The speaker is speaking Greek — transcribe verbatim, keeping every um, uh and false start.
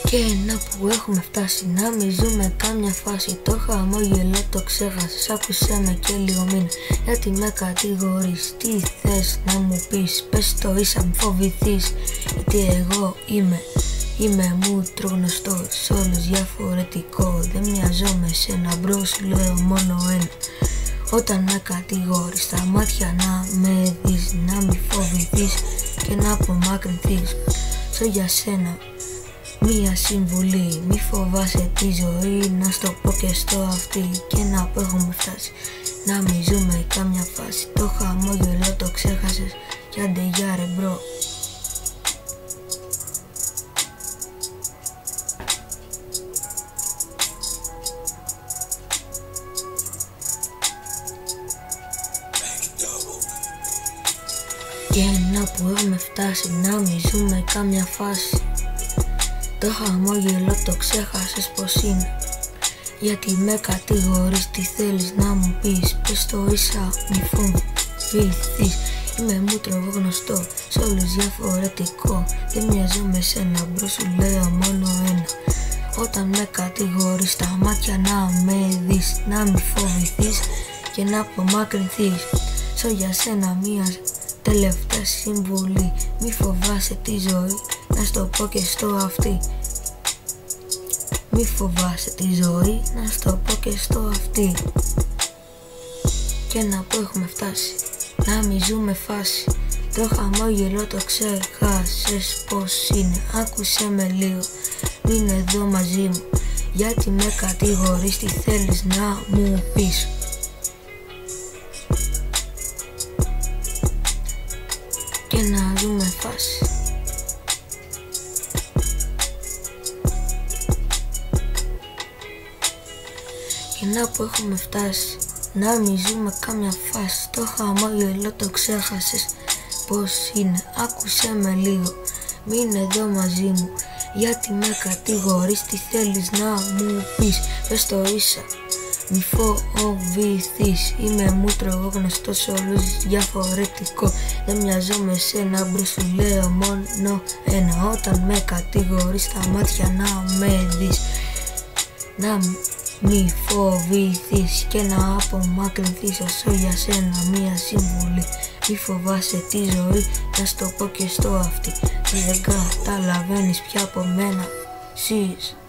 Και να που έχουμε φτάσει, να μη ζούμε κάμια φάση. Το χαμόγελο το ξέχασες, άκουσέ με και λίγο μήνα. Γιατί με κατηγορείς, τι θες να μου πεις? Πες το ίσα μη φοβηθείς. Γιατί εγώ είμαι, είμαι μούτρο γνωστό, σ' όλους διαφορετικό. Δεν μοιάζω με σένα μπρο, σου λέω μόνο ένα. Όταν με κατηγορείς, στα μάτια να με δεις. Να μη φοβηθείς και να απομακρυνθείς. Σω για σένα μία συμβουλή, μη φοβάσαι τη ζωή, να στο πω και στο αυτή. Και να που έχουμε φτάσει, να μη ζούμε κάμια φάση. Το χαμόγελο το ξέχασες, κι άντε γεια ρε μπρο. Και να που έχουμε φτάσει, να μη ζούμε κάμια φάση. Το χαμόγελο το ξέχασες πως είναι. Γιατί με κατηγορείς, τι θέλεις να μου πεις? Πες το ίσα μη φοβηθείς. Είμαι μούτρο εγώ γνωστό, σ' όλους διαφορετικό. Δεν μοιάζω με σένα μπρο, σου λέω μόνο ένα. Όταν με κατηγορείς, στα μάτια να με δεις. Να μη φοβηθείς και να απομακρυνθείς. Σω για σένα μία τελευταία συμβουλή, μη φοβάσαι τη ζωή, να στο πω και στο αυτή. Μη φοβάσαι τη ζωή, να στο πω και στο αυτή. Και να που έχουμε φτάσει, να μη ζούμε φάση. Το χαμόγελο το ξέχασες πως είναι. Άκουσέ με λίγο, μείνε εδώ μαζί μου. Γιατί με κατηγορείς, τι θέλεις να μου πεις? Και να δούμε φάση. Και να που έχουμε φτάσει, να μη ζούμε κάμια φάση. Το χαμόγελο το ξέχασες πως είναι. Άκουσέ με λίγο, μείνε εδώ μαζί μου. Γιατί με κατηγορείς, τι θέλεις να μου πεις? Πες το ίσα μη φοβηθείς. Είμαι μούτρο εγώ γνωστό, σε όλους διαφορετικό. Δεν μοιάζω με σένα μπρο, σου λέω μόνο ένα. Όταν με κατηγορείς, στα μάτια να με δεις. Να μη φοβηθείς και να απομακρυνθείς. Όσο για σένα μία συμβουλή, μη φοβάσαι τη ζωή, να στο πω και στο αυτή. Τι δεν καταλαβαίνεις πια από μένα, σεις.